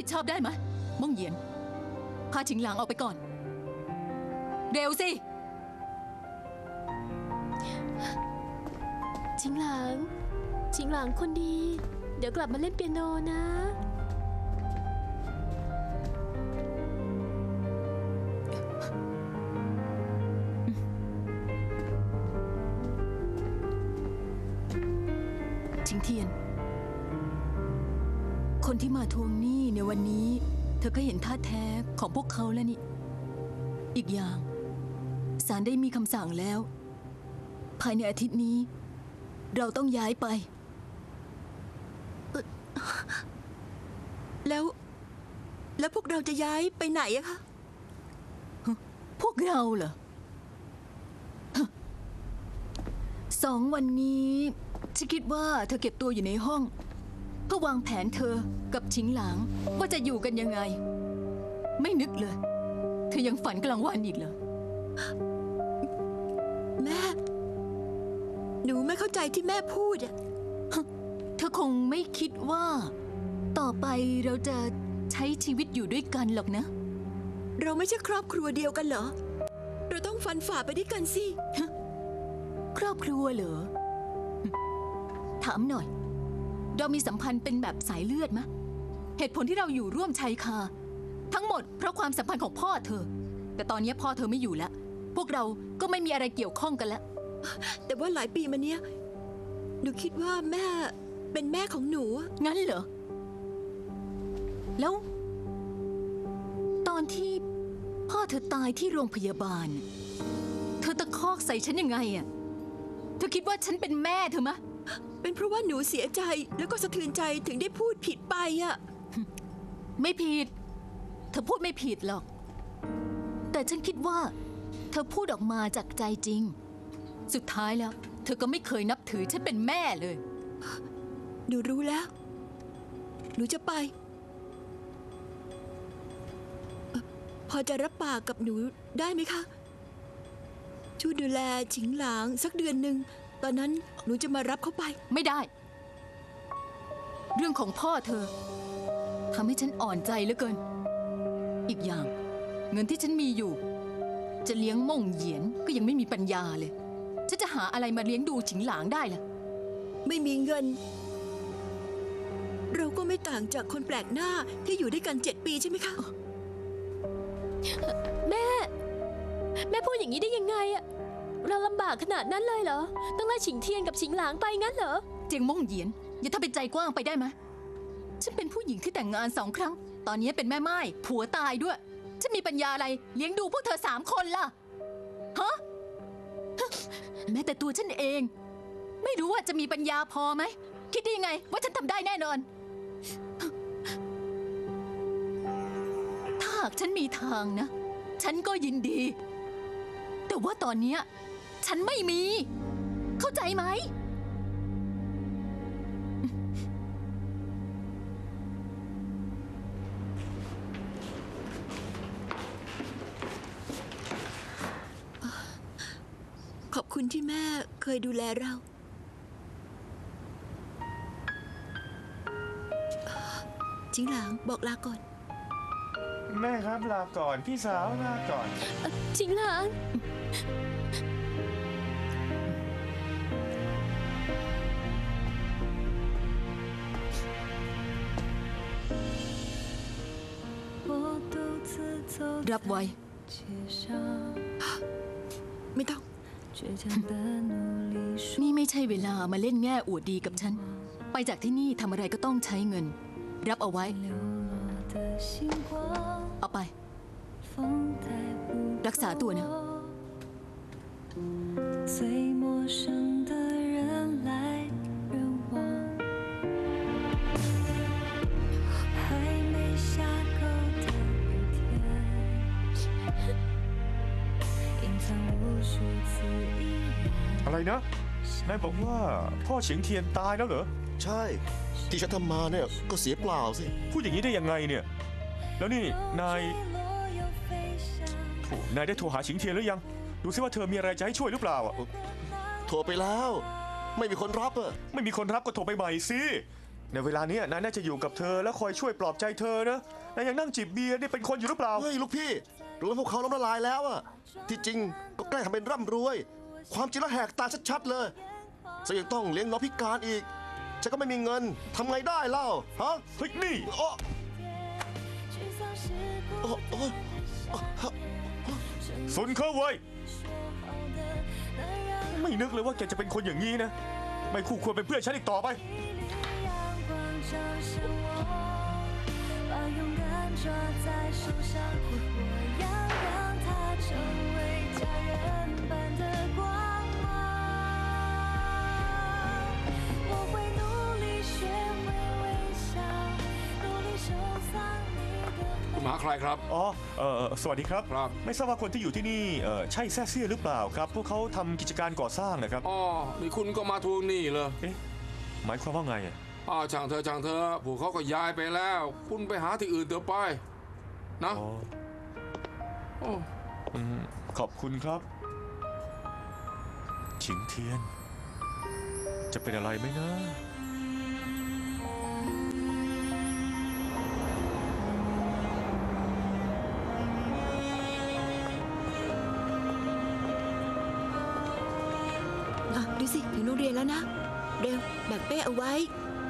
ผิดชอบได้ไหมม่งเหยียนพาฉิงหลางออกไปก่อนเร็วสิชิงหลางคนดี เดี๋ยวกลับมาเล่นเปียโนนะชิงเทียนคนที่มาทวงหนี้ในวันนี้เธอก็เห็นท่าแท้ของพวกเขาแล้วนี่อีกอย่างศาลได้มีคำสั่งแล้วภายในอาทิตย์นี้เราต้องย้ายไปแล้วพวกเราจะย้ายไปไหนอะคะพวกเราเหรอ2 วันนี้ฉันคิดว่าเธอเก็บตัวอยู่ในห้องเพื่อวางแผนเธอกับชิงหลางว่าจะอยู่กันยังไงไม่นึกเลยเธอยังฝันกลางวันอีกเหรอแม่หนูไม่เข้าใจที่แม่พูดอะเธอคงไม่คิดว่าต่อไปเราจะใช้ชีวิตอยู่ด้วยกันหรอกนะเราไม่ใช่ครอบครัวเดียวกันเหรอเราต้องฟันฝ่าไปด้วยกันสิครอบครัวเหรอถามหน่อยเรามีสัมพันธ์เป็นแบบสายเลือดมะเหตุผลที่เราอยู่ร่วมชายคาทั้งหมดเพราะความสัมพันธ์ของพ่อเธอแต่ตอนนี้พ่อเธอไม่อยู่แล้วพวกเราก็ไม่มีอะไรเกี่ยวข้องกันแล้วแต่ว่าหลายปีมาเนี้ยหนูคิดว่าแม่เป็นแม่ของหนูงั้นเหรอแล้วตอนที่พ่อเธอตายที่โรงพยาบาลเธอตะคอกใส่ฉันยังไงอะเธอคิดว่าฉันเป็นแม่เธอมะเป็นเพราะว่าหนูเสียใจแล้วก็สะเทือนใจถึงได้พูดผิดไปอะไม่ผิดเธอพูดไม่ผิดหรอกแต่ฉันคิดว่าเธอพูดออกมาจากใจจริงสุดท้ายแล้วเธอก็ไม่เคยนับถือฉันเป็นแม่เลยหนูรู้แล้วหนูจะไปพอจะรับปากกับหนูได้ไหมคะช่วยดูแลฉิงหลางสักเดือนหนึ่งตอนนั้นหนูจะมารับเขาไปไม่ได้เรื่องของพ่อเธอทำให้ฉันอ่อนใจเหลือเกินอีกอย่างเงินที่ฉันมีอยู่จะเลี้ยงม่งเหยียนก็ยังไม่มีปัญญาเลยฉันจะหาอะไรมาเลี้ยงดูฉิงหลางได้ล่ะไม่มีเงินเราก็ไม่ต่างจากคนแปลกหน้าที่อยู่ด้วยกัน7 ปีใช่ไหมคะแม่พูดอย่างนี้ได้ยังไงอะเราลำบากขนาดนั้นเลยเหรอต้องไล่ฉิงเทียนกับฉิงหลางไปงั้นเหรอเจียงม่งเหยียนอย่าทำเป็นใจกว้างไปได้ไหมฉันเป็นผู้หญิงที่แต่งงาน2 ครั้งตอนนี้เป็นแม่ไม้ผัวตายด้วยฉันมีปัญญาอะไรเลี้ยงดูพวกเธอ3 คนล่ะฮะแม้แต่ตัวฉันเองไม่รู้ว่าจะมีปัญญาพอไหมคิดได้ยังไงว่าฉันทำได้แน่นอนถ้าหากฉันมีทางนะฉันก็ยินดีแต่ว่าตอนนี้ฉันไม่มีเข้าใจไหมขอบคุณที่แม่เคยดูแลเราฉิงหลางบอกลาก่อนแม่ครับลาก่อนพี่สาวลาก่อนฉิงหลางรับไว้ไม่ต้องนี่ไม่ใช่เวลามาเล่นแง่อวดดีกับฉันไปจากที่นี่ทำอะไรก็ต้องใช้เงินรับเอาไว้เอาไปรักษาตัวนะอะไรนะนายบอกว่าพ่อเฉียงเทียนตายแล้วเหรอใช่ที่ฉันทำมาเนี่ยก็เสียเปล่าสิพูดอย่างนี้ได้ยังไงเนี่ยแล้วนี่นายได้โทรหาเฉียงเทียนหรือยังดูซิว่าเธอมีอะไรจะให้ช่วยหรือเปล่าโทรไปแล้วไม่มีคนรับอะไม่มีคนรับก็โทรไปใหม่สิในเวลาเนี้ยนายน่าจะอยู่กับเธอแล้วคอยช่วยปลอบใจเธอนะนายยังนั่งจิบเบียร์นี่เป็นคนอยู่หรือเปล่าเฮ้ยลูกพี่รู้ว่าพวกเขาล้มละลายแล้วอะที่จริงก็แกล้งทำเป็นร่ำรวย ความจริงแล้วแหกตาชัดๆเลยจะยังต้องเลี้ยงน้องพิการอีกฉันก็ไม่มีเงินทำไงได้เล่าฮะเฮ้ยนี่โอ้โอ้โอ้สุนเคอเว้ยไม่นึกเลยว่าแกจะเป็นคนอย่างนี้นะ ไม่คู่ควรเป็นเพื่อนฉันอีกต่อไป把勇敢抓在手上，我要让它成为家人般的光芒。我会努力学会微笑，努力收藏你的คุณหาใครครับอ๋อ สวัสดีครับครับไม่ทราบว่าคนที่อยู่ที่นี่ใช่แซ่เซี่ยหรือเปล่าครับ พวกเขาทำกิจการก่อสร้างนะครับอ๋อนี่คุณก็มาทวงหนี้เลยเอ๊ะ หมายความว่าไงอะช่างเธอช่างเธอพวกเขาก็ย้ายไปแล้ว คุณไปหาที่อื่นเถอะไป นะอ๋อโอ้ขอบคุณครับ ฉิงเทียน จะเป็นอะไรไหมนะดูสิถึงโรงเรียนแล้วนะ เร็วแบกเป้เอาไว้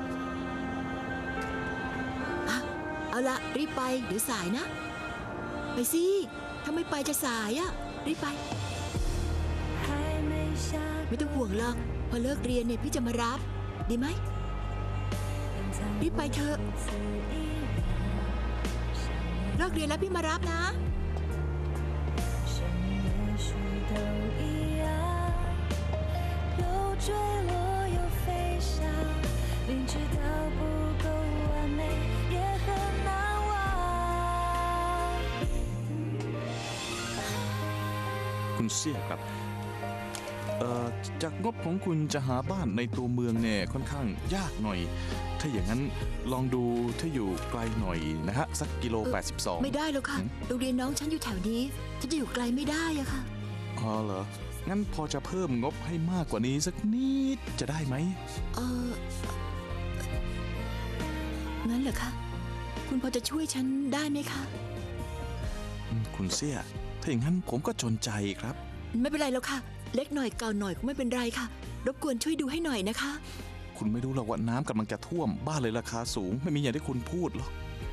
อ่ะเอาละรีบไปเดี๋ยวสายนะ ไปสิถ้าไม่ไปจะสายอะรีบไป还没下ไม่ต้องห่วงหรอกพอเลิกเรียนเนี่ยพี่จะมารับ ดีไหม รีบไปเถอะ自一เลิกเรียนแล้วพี่มารับนะ生命也许都一样，有坠落有飞翔，明知道不够完美，也很难忘。 คุณเสี่ยครับ จากงบของคุณจะหาบ้านในตัวเมืองเนี่ยค่อนข้างยากหน่อย ถ้าอย่างนั้นลองดูถ้าอยู่ไกลหน่อยนะฮะสักกิโล 82 ไม่ได้แล้วค่ะ โรงเรียนน้องฉันอยู่แถวนี้ฉันจะอยู่ไกลไม่ได้อะค่ะอ๋อเหรอ งั้นพอจะเพิ่มงบให้มากกว่านี้สักนิดจะได้ไหมเอองั้นเหรอคะ คุณพอจะช่วยฉันได้ไหมคะคุณเสี่ย ถ้าอย่างนั้นผมก็จนใจครับไม่เป็นไรแล้วค่ะ เล็กหน่อยเก่าหน่อยก็ไม่เป็นไรค่ะ รบกวนช่วยดูให้หน่อยนะคะคุณไม่รู้หรอกว่าน้ำกำลังจะท่วมบ้านเลยราคาสูง ไม่มีอย่างที่คุณพูดหรอก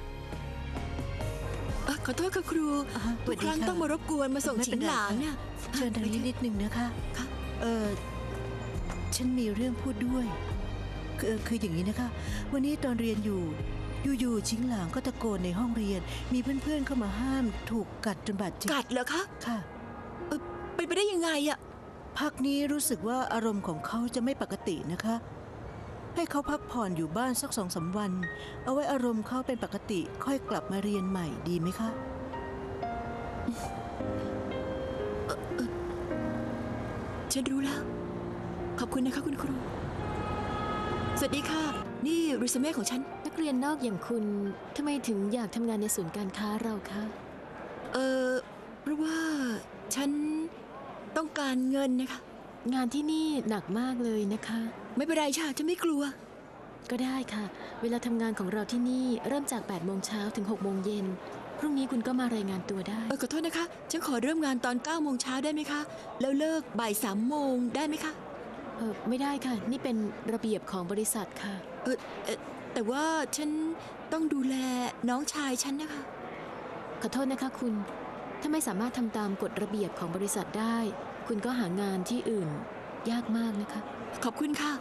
ขอโทษค่ะครูทุกครั้งต้องมารบกวนมาส่งไม่ฉิเป็นงไรหลางเนี่ยเชิญทางนี้นิดนึงนะคะค่ะฉันมีเรื่องพูดด้วย คืออย่างนี้นะคะ วันนี้ตอนเรียนอยู่ๆชิงหลางก็ตะโกนในห้องเรียน มีเพื่อนๆเข้ามาห้ามถูกกัดจนบาดเจ็บกัดเหรอคะค่ะเป็นไปได้ยังไงอะพักนี้รู้สึกว่าอารมณ์ของเขาจะไม่ปกตินะคะ ให้เขาพักผ่อนอยู่บ้านสัก2-3 วัน เอาไว้อารมณ์เขาเป็นปกติค่อยกลับมาเรียนใหม่ดีไหมคะฉันรู้แล้ว ขอบคุณนะคะคุณครู สวัสดีค่ะ นี่รีสูเม่ของฉันนักเรียนนอกอย่างคุณทำไมถึงอยากทำงานในศูนย์การค้าเราคะเพราะว่าฉันต้องการเงินนะคะงานที่นี่หนักมากเลยนะคะไม่เป็นไรค่ะฉันไม่กลัวก็ได้ค่ะ เวลาทำงานของเราที่นี่เริ่มจาก8 โมงเช้าถึง6 โมงเย็น พรุ่งนี้คุณก็มารายงานตัวได้ขอโทษนะคะ ฉันขอเริ่มงานตอน9 โมงเช้าได้ไหมคะ แล้วเลิกบ่าย3 โมงได้ไหมคะไม่ได้ค่ะ นี่เป็นระเบียบของบริษัทค่ะแต่ว่าฉันต้องดูแลน้องชายฉันนะคะขอโทษนะคะคุณ ถ้าไม่สามารถทำตามกฎระเบียบของบริษัทได้ คุณก็หางานที่อื่น ยากมากนะคะขอบคุณค่ะ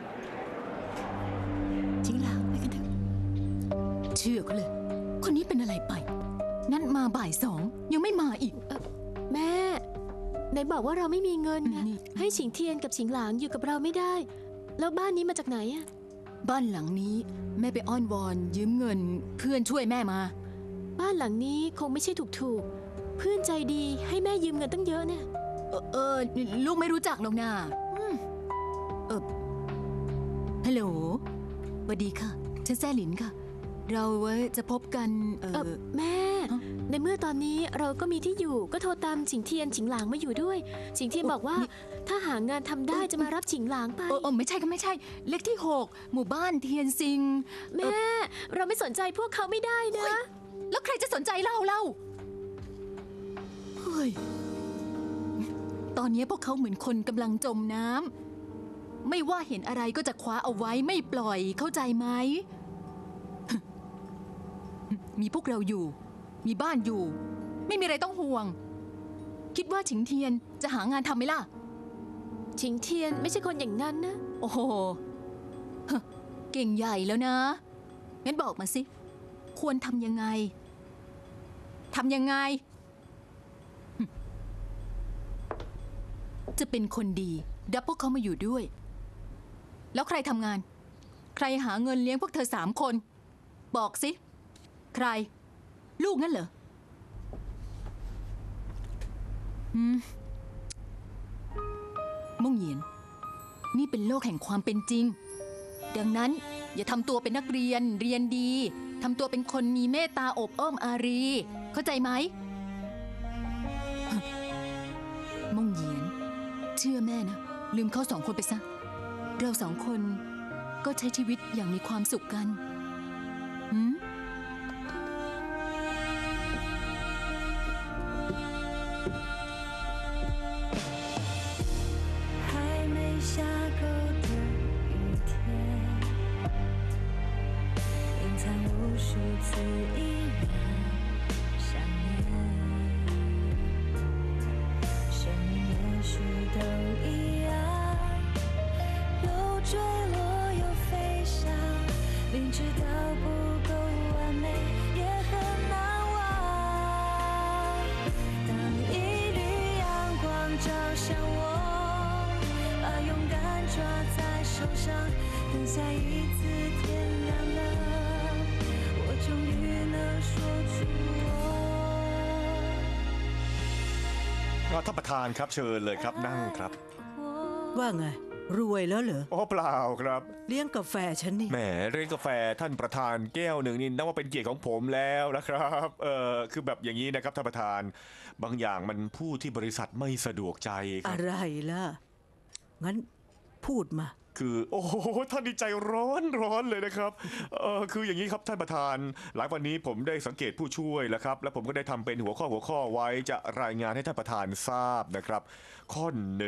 จริงแล้วไปกันเถอะเชื่อเขาเลย คนนี้เป็นอะไรไป นั่นมาบ่าย2ยังไม่มาอีกแม่ไหนบอกว่าเราไม่มีเงินไงนี่ให้ฉิงเทียนกับฉิงหลางอยู่กับเราไม่ได้ แล้วบ้านนี้มาจากไหนอะบ้านหลังนี้แม่ไปอ้อนวอนยืมเงินเพื่อนช่วยแม่มาบ้านหลังนี้คงไม่ใช่ถูกๆเพื่อนใจดีให้แม่ยืมเงินตั้งเยอะเนี่ยลูกไม่รู้จักหรอกนะฮัลโหลสวัสดีค่ะ ฉันแซ่หลินค่ะ เราไว้จะพบกันแม่ฮะในเมื่อตอนนี้เราก็มีที่อยู่ก็โทรตามฉิงเทียนฉิงหลางมาอยู่ด้วยฉิงเทียนบอกว่าถ้าหางานทำได้จะมารับฉิงหลางไปไม่ใช่ก็ไม่ใช่ เลขที่ 6 หมู่บ้านเทียนซิงแม่ เราไม่สนใจพวกเขาไม่ได้นะแล้วใครจะสนใจเล่าเฮ้ย ตอนนี้พวกเขาเหมือนคนกำลังจมน้ำไม่ว่าเห็นอะไรก็จะคว้าเอาไว้ไม่ปล่อยเข้าใจไหม มีพวกเราอยู่ มีบ้านอยู่ ไม่มีอะไรต้องห่วง คิดว่าฉิงเทียนจะหางานทำไหมล่ะฉิงเทียนไม่ใช่คนอย่างนั้นนะโอ้โหฮะเก่งใหญ่แล้วนะ งั้นบอกมาสิ ควรทำยังไง ทำยังไง จะเป็นคนดีดับพวกเขามาอยู่ด้วย แล้วใครทำงาน ใครหาเงินเลี้ยงพวกเธอ3 คน บอกสิ ใคร ลูกงั้นเหรอม่งเหยียน นี่เป็นโลกแห่งความเป็นจริง ดังนั้นอย่าทำตัวเป็นนักเรียนเรียนดีทำตัวเป็นคนมีเมตตาอบอ้อมอารี เข้าใจไหม ม่งเหยียน เชื่อแม่นะ ลืมเขา2 คนไปซะ เรา2 คนก็ใช้ชีวิตอย่างมีความสุขกัน还没下够的雨天，隐藏无数次依然想念。生命也许都一样，有坠落有飞翔，明知道不够完美，也很难忘。当一缕阳光照向我，把勇敢抓在手上，等下一次天亮了，我终于能说出ท่านประธานครับเชิญเลยครับนั่งครับว่าไง รวยแล้วเหรออ๋อเปล่าครับเลี้ยงกาแฟฉันนี่แหมเรียนกาแฟท่านประธานแก้วหนึ่งนี่นับว่าเป็นเกียรติของผมแล้วนะครับคือแบบอย่างนี้นะครับท่านประธานบางอย่างมันพูดที่บริษัทไม่สะดวกใจครัอะบไรล่ะ งั้นพูดมาคือโอ้โหท่านนี่ใจร้อนเลยนะครับคืออย่างนี้ครับท่านประธานหลายวันนี้ผมได้สังเกตผู้ช่วยแล้วครับแล้วผมก็ได้ทำเป็นหัวข้อไว้จะรายงานให้ท่านประธานทราบนะครับ ข้อ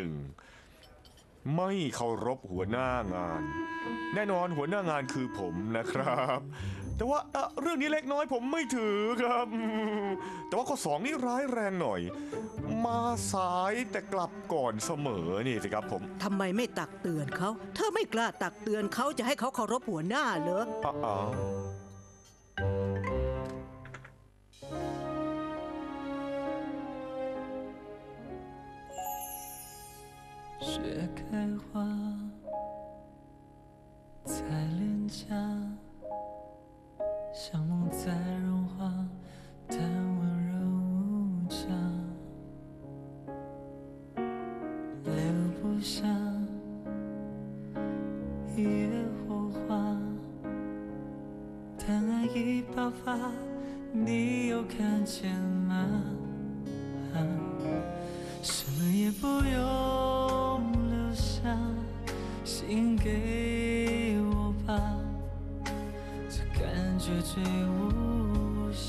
1 ไม่เคารพหัวหน้างาน แน่นอนหัวหน้างานคือผมนะครับ แต่ว่าเรื่องนี้เล็กน้อยผมไม่ถือครับ แต่ว่าข้อ 2 นี่ร้ายแรงหน่อย มาสายแต่กลับก่อนเสมอนี่สิครับผมทำไมไม่ตักเตือนเขา เธอไม่กล้าตักเตือนเขาจะให้เขาเคารพหัวหน้าเหรออ๋อ雪开花在脸颊，像梦在融化，但温柔无价，留不下一夜火花，当爱已爆发，你有看见吗？什么也不用留下，心给我吧，这感觉最无暇。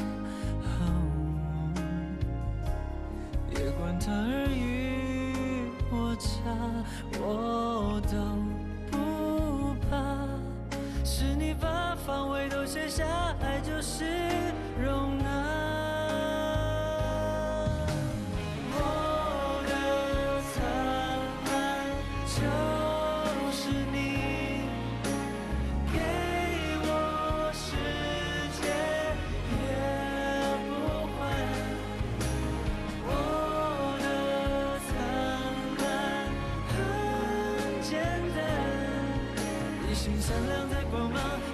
别管它尔虞我诈，我都不怕。是你把防卫都卸下，爱就是容纳。心闪亮的光芒。